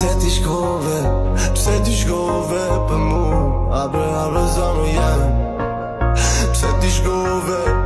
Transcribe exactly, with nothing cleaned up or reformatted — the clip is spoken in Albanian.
Pse ti shkove, pse ti shkove për mu? Abre, abre, zanu jem. Pse ti shkove